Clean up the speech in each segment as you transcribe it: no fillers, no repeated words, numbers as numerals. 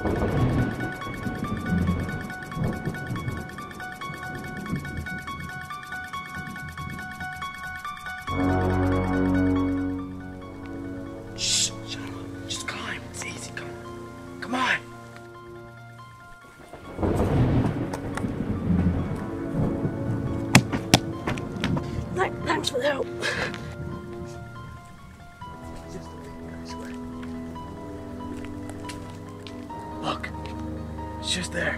Shh, shut up. Just climb. It's easy. Come on. Thanks for the help. Look, it's just there.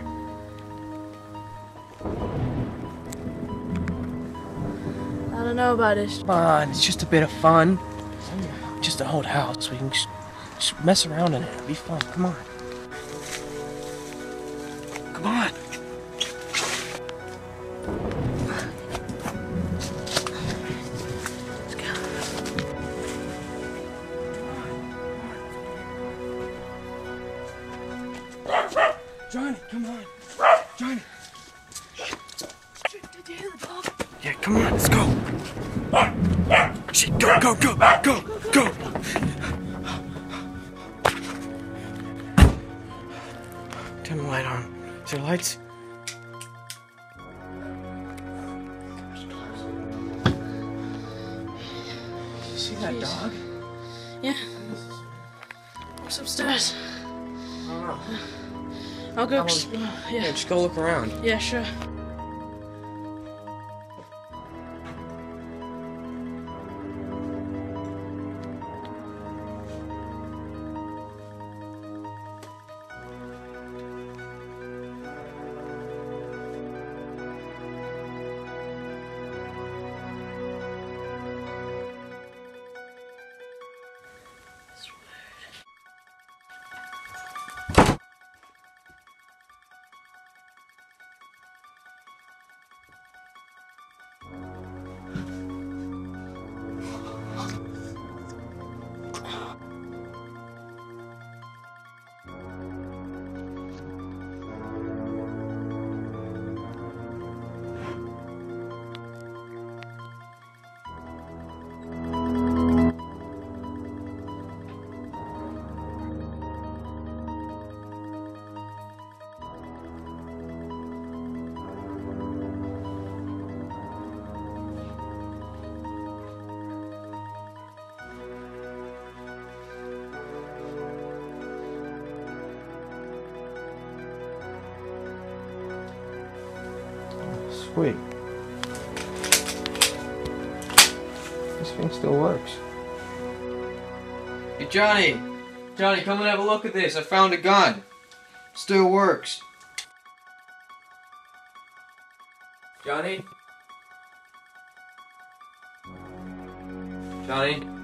I don't know about this. Come on, it's just a bit of fun. Just an old house. We can just mess around in it. It'll be fun. Come on. Come on. Let's go. Johnny, come on. Johnny. Shit, did you hear the dog? Yeah, come on, let's go. Shit, go. Turn the light on. Is there lights? You see that dog? Yeah. What's upstairs? I don't know. I'll go. Yeah, Yeah. just go look around. Yeah, sure. Sweet. This thing still works. Hey, Johnny! Johnny, come and have a look at this. I found a gun. Still works. Johnny? Johnny? Johnny?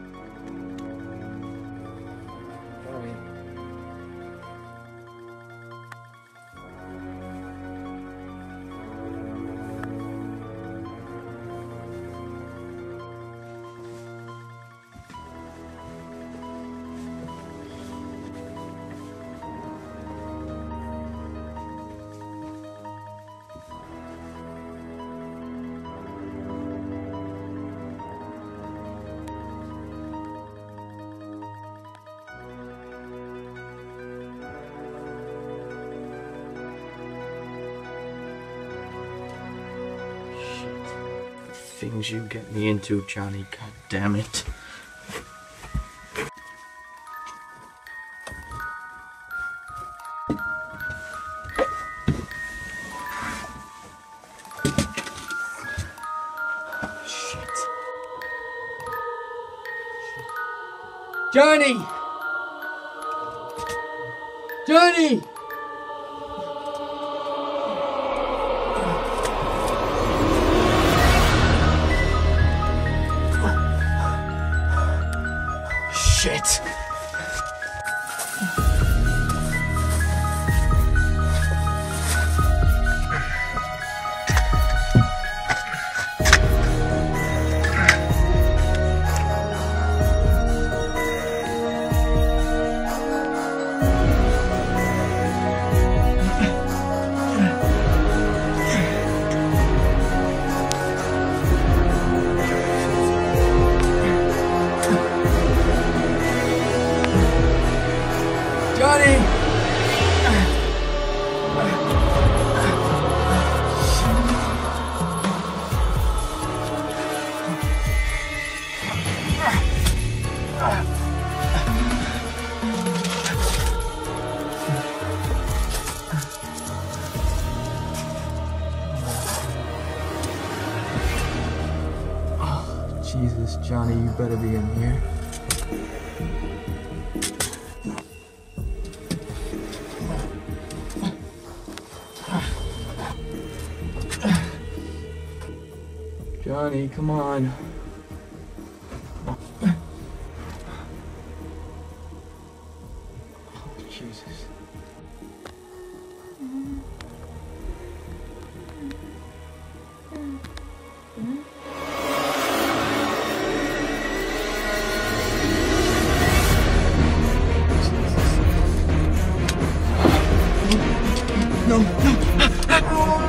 Things you get me into, Johnny. God damn it. Shit. Johnny! Johnny! Shit. Johnny, you better be in here. Johnny, come on. Oh, Jesus. No, no.